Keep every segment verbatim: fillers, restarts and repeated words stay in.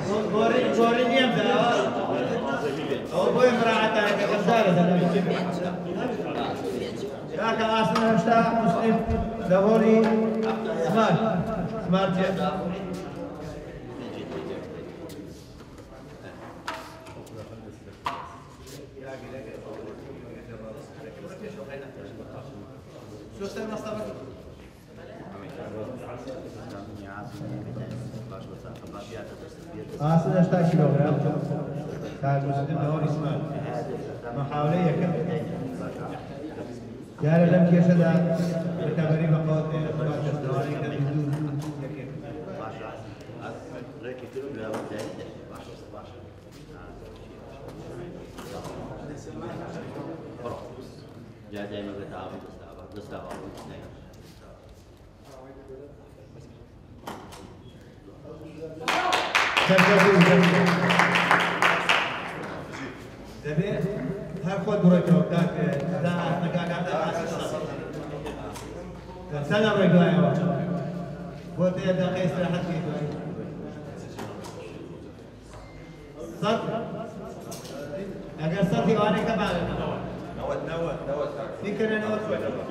بوري بوري نيم ده أو بوي مراعاة على كذا كاك أصلا هشتا مسلم دهوري سمار سمار جد شو استلم أصلا أصل هشتا كيلوغرام كان مسلم دهوري سمار محاولية كم يعني لم يشهد الكبري بقوة إخوات الدواري كبدون يكيف جاء دائما بتعاون دستاوى دستاوى هر خود روی تو داد داد نگاه داد سنا روی دوای آواز بود یه دقیقه استراحت کی دوای صد اگر صدی وانه کبار نوت نوت نوت فکر نوت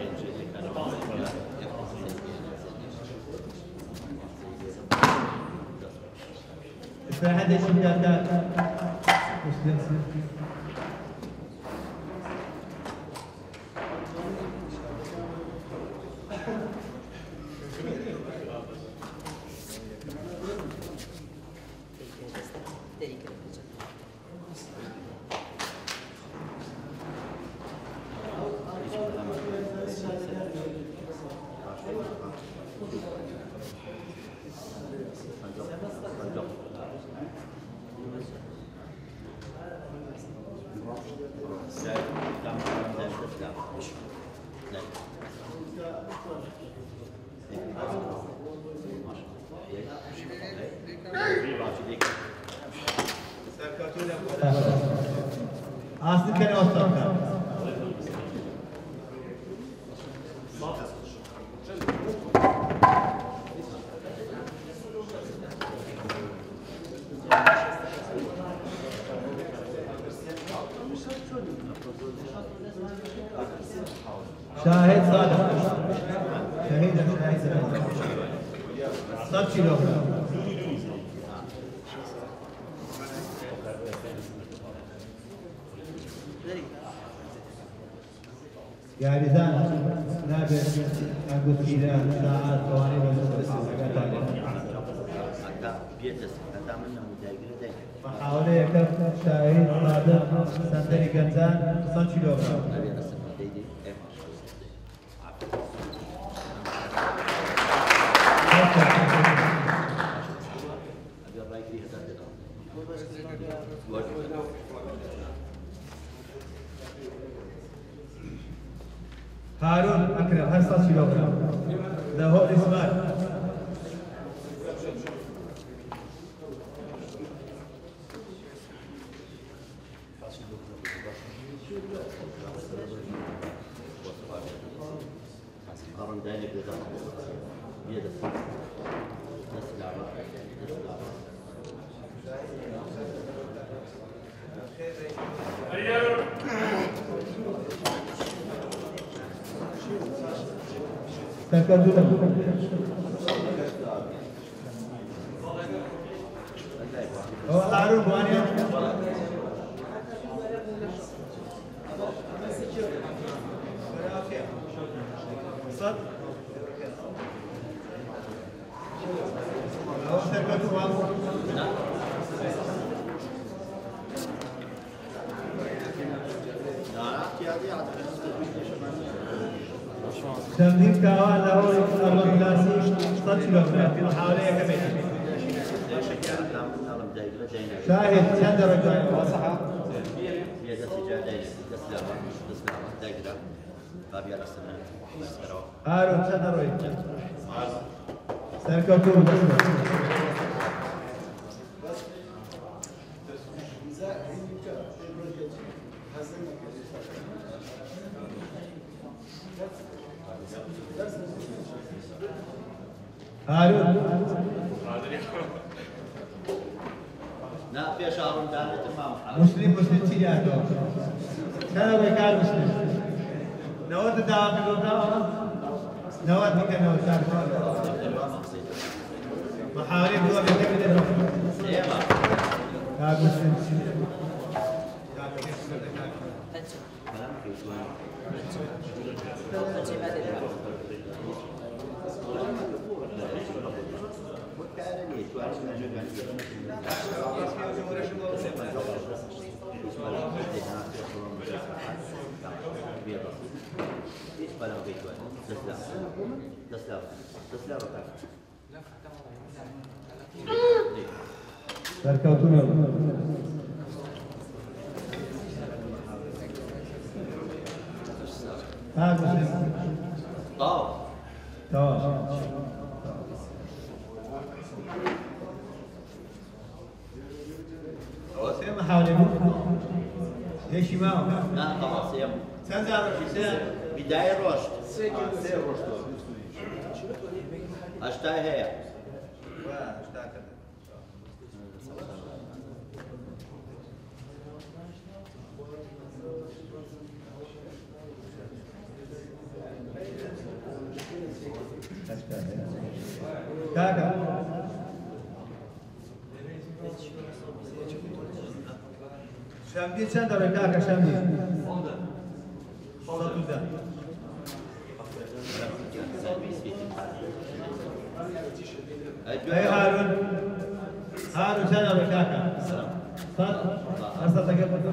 استراحت شدید داد مسلم Aslı kene ortak. شاهد صادق شهيد شاهد صد كيلو يعني ذا نابع أقول إلى ساعات ثواني محاولة يكف شاهد صادق سندري كنزان صد كيلو هارون أكرم هل صار كيلوغرام ده هو إسماعيل قارن ذلك بيد تكدل هو هارون بوانيا صد هو تكدل تمديد كاوان له أربع كلاسي صد كيلوغرام محاولة كبيرة شاهد كم درجة وصحة هي دس جادين دس لعبة دس لعبة دايرة بابي على السنة هارون كم درجة سركوتو بس هارون لا في شهر دالة ما مسلم مسلم تيجاتو سنة ويكال مسلم نود الدعوة في الوضع نود بك نود محاولين هو بيكمل الرحمة كان مسلم Terkautunya. Ah, Muslim. Tahu. Tahu. وسيم حواليه ليش ما لا خلاص يم سنزار بداية رشد اشتاي هي كاكا شامدي چند داره کاکا شامدی؟ صد و ده. ای هارون هارون چند داره کاکا؟ صد؟ ارسل تکیه بودم؟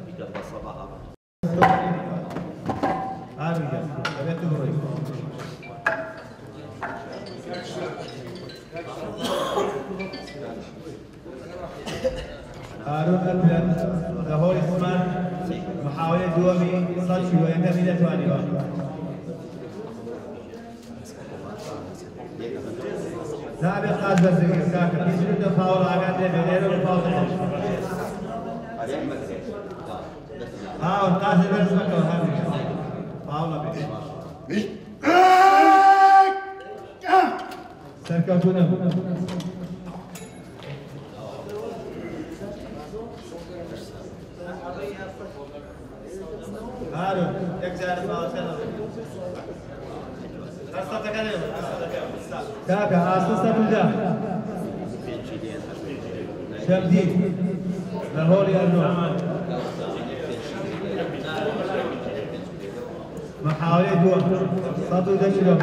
هارون جا ببین تو بروی هارون أبلن له اسمان محاولة دومي صلشي وينتمي لتوانيوا نابي قاد بزرقية كاكا في سنة فاول عقاد لي بغيره وفاول ها ونقاسي برزمك وهامي فاول بي سركوتونا هارون يكزار ما وصلنا قصة كلام كاكا أساسا بجا شمدين لهولي أرنو محاولة دوا صدو دشلو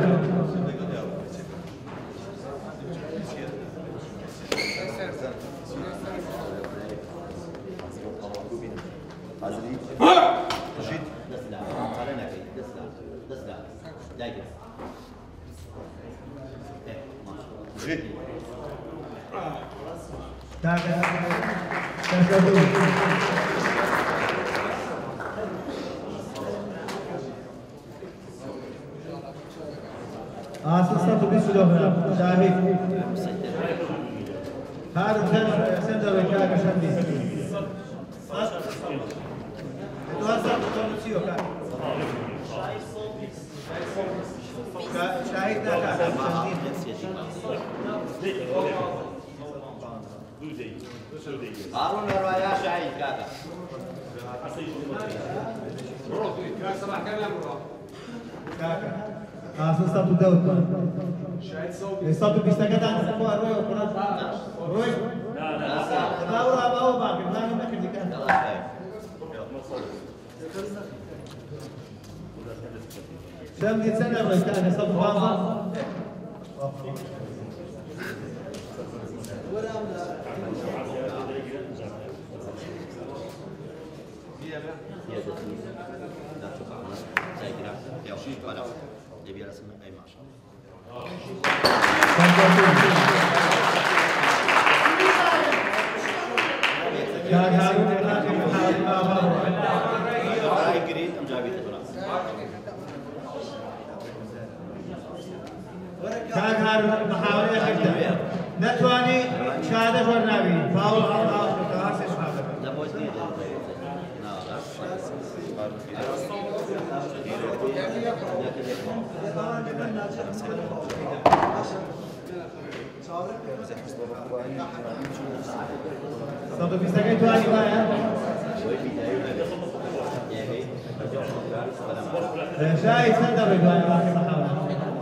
كاكا كاكا آساسا بسلو شاهد هارون سندر وكاكا شمدي شاهد كاكا هارون رواية شاهد كاكا كاكا أساسا بدوت صوت بيستكت عن سقوى روي وقرص روي لا لا لا لا أبغى باقي ما هي مكان ذيك شمدي سنة روي كان صوت باظة يبي رسم أي ما شاء الله. كان هارون الآخر محاول ما أمره. هاي قريب أم جابي تبرع. كان هارون محاول يخدم. نتواني شهادة ورنابي فاول الله كهاسي شهادة. لا بوز نيجي. صدق في سكت واني وايا شاي سندر رجوان واحد محاولة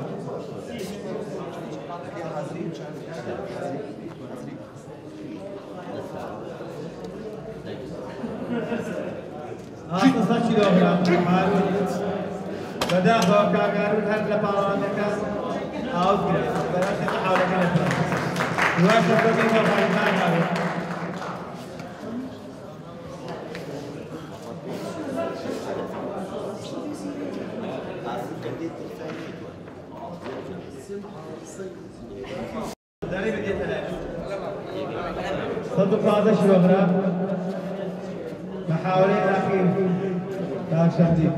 آسان سچی دوغرام مارو بدا خوکا گارو هر لپاوان دکا آوت گره برای محاولة کنه دواش نفرمی مفاید مارو صدق هذا الشباب محاولة الأخير تاج شمدي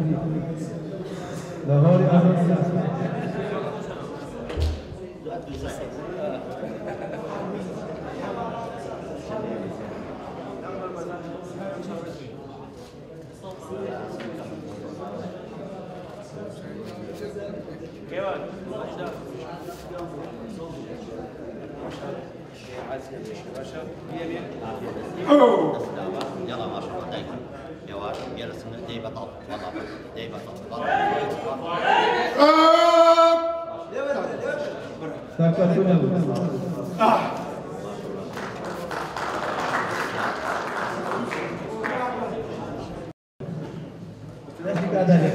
لاهور أزم السياسة يلا ما شاء الله دايما يا واش جالس داي بطل والله داي بطل سكتونا اه ليش قاعد عليك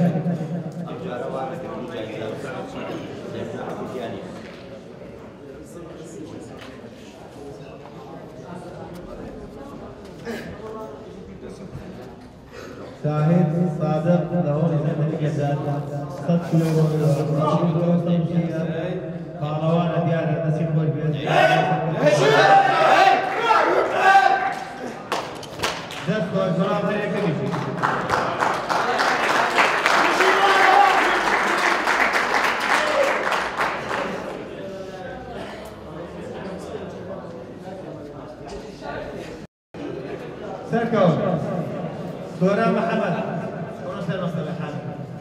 شاهد صادق لاهور يزن الجزائر صد كيلو قهروان ديار نسيب والبيت دست والجرام هيك كليشي سركو دوران محمد ورسل رسل الحال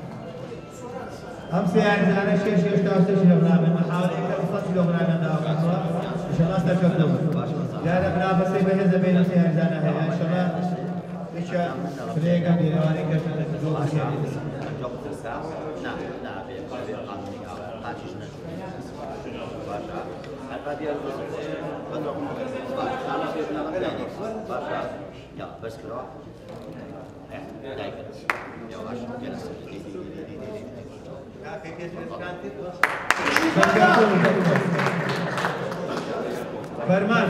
أمس يعني أنا شيء شيء اشتغل شيء برنامج محاولة كم صوت له برنامج ده وقتها إن شاء الله استفدنا لا لا بنافس بين زبين في هذا هي إن شاء الله إيش فريق من الواني كيف تدور يعني نعم نعم في قانوني أو قانوني باشا هذه البدر أنا في برنامج ثاني باشا يا بس كده دايما يا واش جلس فرمان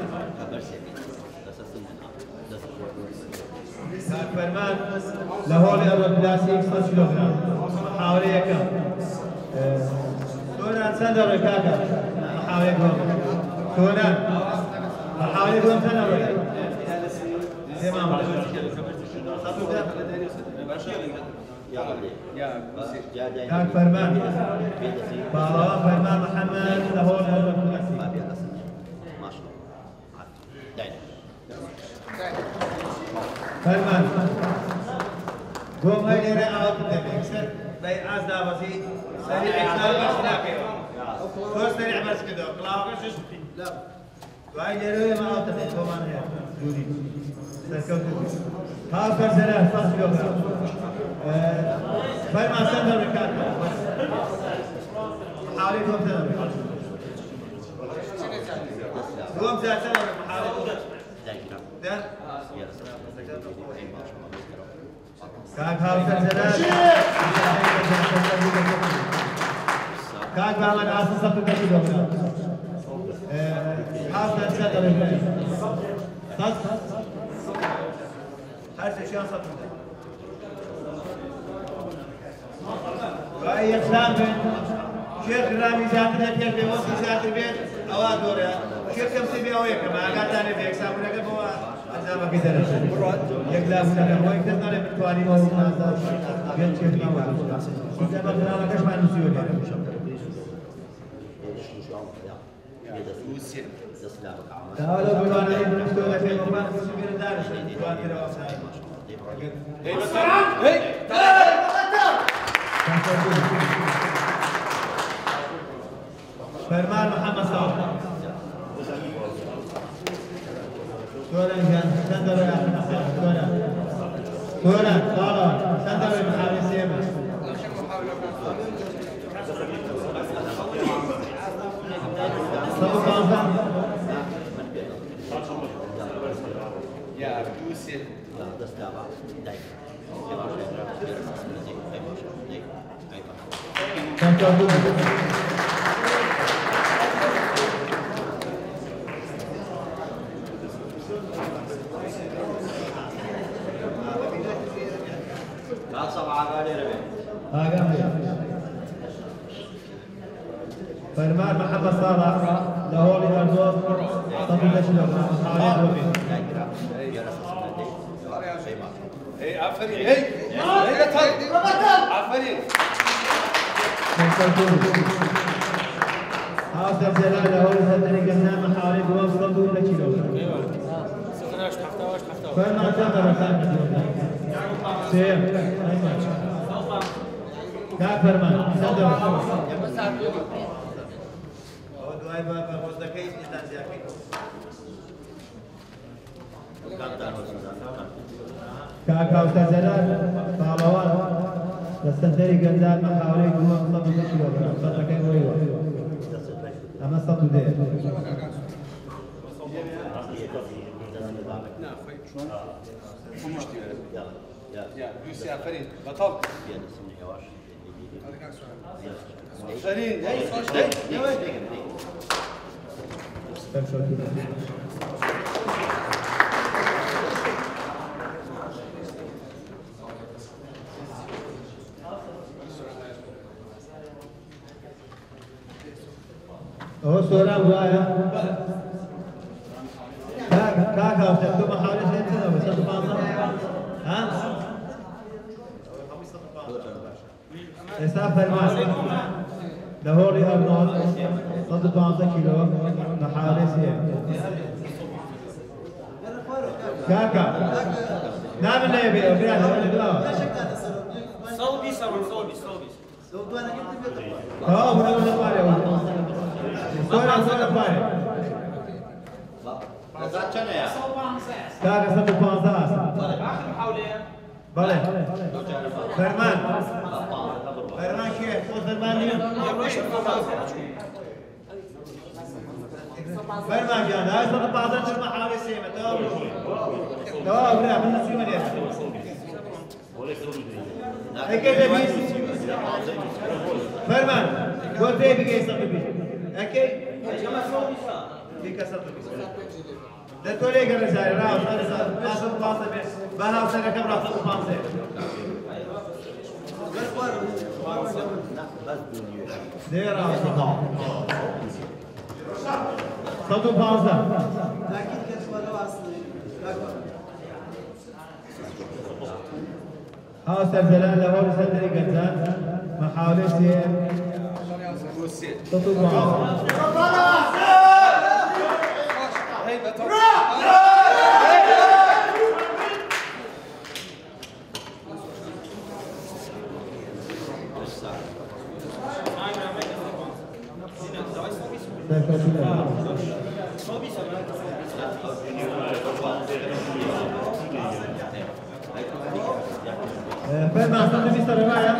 فرمان لاهور أول بلاسيك صد كيلوغرام محاولة كم سونان سندر كاكا محاولة كم سونان محاولة كم سندر تمام كان فرمان باروان فرمان محمد لاهور أول بلاسيك ما شاء الله دايما فرمان قوم هاي رأى تدبيكسر بي عزدا بسي سريع إكسار بس لا كيوا تو سريع بس كده قلاقة شو لا وهاي جروي ما أوتبيك قومان هي جودي سركوتو هاو فرزنا فاس كيلوغرام فرمان سندر ركاد محاولي دوم سندر دوم زاد سندر محاولي دوم ده كاك هاو سلسلات كاك بعمل عاصم صفر كتير هاو سلسلات الرجال صف هر شيء صف وأي إسلام شيخ رامي زاتر هتير بيوسي زاتر بيت أواد دوريا شيخ كم سبي أويا كما قاعد أنا بيك سامونا كبوا أنزام كذا يقلا سنة هو يكتب على بتواني ما هو نازل بيت شيخ ما هو إذا ما كنا نكش ما نسيو ده تعالوا بلوانا يبون نستوى في المبان سبيل دارش بلوان كده وصاي هي بس هي فرمان محمد صالح سوران كان سندر يا سوران سوران طالع سندر المحاولة سيما صدق خمسة يا يوسف لا دستابا دايما فرمان محمد صالح لاهور الأردوس طبيب الأشلر حاليا وبين اي عفري اي عفري حافظ جلال لاهور الهندري قنام حاليا بوصل طبيب الأشلر فرمان جمر كان سير كان فرمان سندر دوای بابا مزدکی نیستن زیادی. كاكا وتزلال طالوان تستنتري قندال ما حوالي قوة صدو بشيو صدو كيف ويوا أما صدو دي يا يوسف عفري بطل فريد هاي هو سوران وياها كاكا كاكا وتكتب حوالي سنة بس صدو بانصر ها؟ إساف فرمان لاهوري أرنولد صدو بانصر كيلو نحالي سيئة كاكا نعم اللي يبي أبيع صوبي صوبي صوبي صوبي اه بنا بنا باري سورا سورا باري كاكا صدو بانصر آخر محاولة بله فرمان فرمان شيخ خود فرمان اليوم فرمان جان هاي صدو بانصر ترمى حوالي سيمة تمام تمام لا من سيمة ليه هيك فرمان قلت ايه بيجي صدو بي اوكي بيجي صدو بي ده تولي قال زاي راو صار صار صار بانصر بنا وصار كم راح صدو بانصر دير راو صدو صدو بانصر لكن كسوة لو أصلي حاصل زلال لاهور سندري قنزان محاولة سير صدو بانصر هاي بطل فين ما أصلا مستر رواية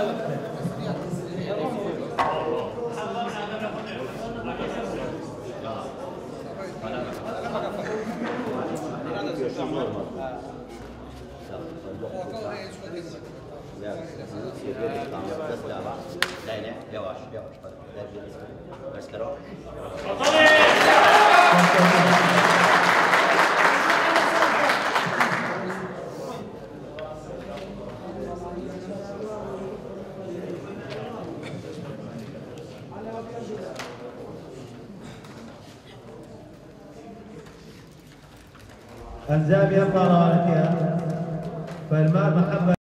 يواش يواش بس كرو الزام يبقى راحتها فالمال محمد